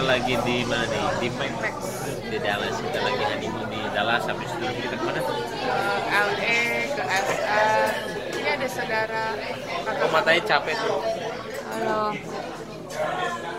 lagi di mana nih? Di Max. Di Dallas. Kita lagi honeymoon di Dallas. Habis itu kita kemana? LA, ke SA. Ini ada saudara. Kok matanya capek tuh? Halo.